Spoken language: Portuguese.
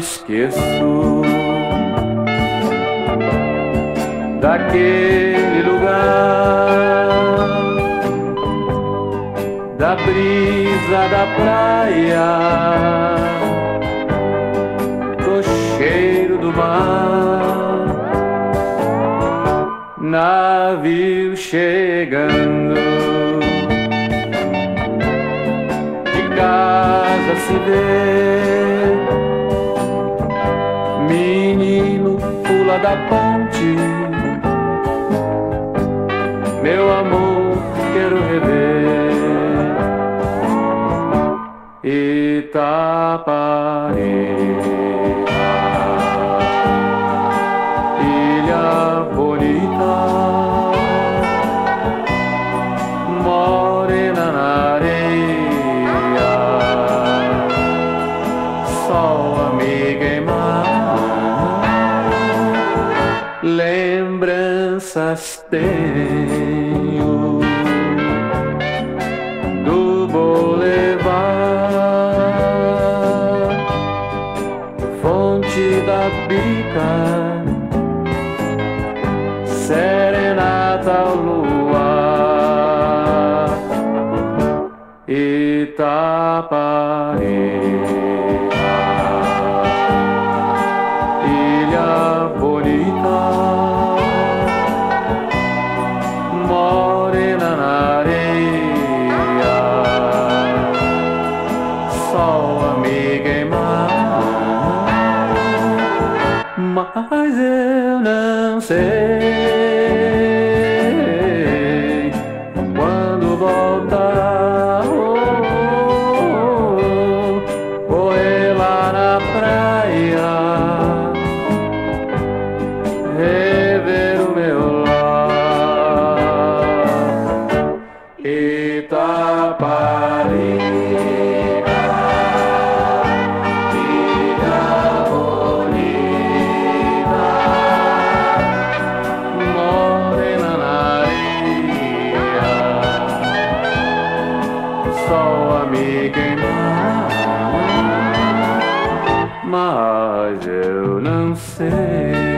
esqueço daquele lugar, da brisa da praia, do cheiro do mar, navio chegando, de casa se vê, menino pula da ponte, meu amor, quero rever Itaparica, ilha bonita, morena na areia, sol a me queimar, lembranças tenho do boulevard, fonte da bica, serenata ao luar, Itaparica, ilha bonita, morena na areia, sol a me queimar, mas eu não sei quando voltar. Correr lá na praia, rever o meu lar, Itaparica, ilha bonita, morena na areia, sol a me queimar, mas eu não sei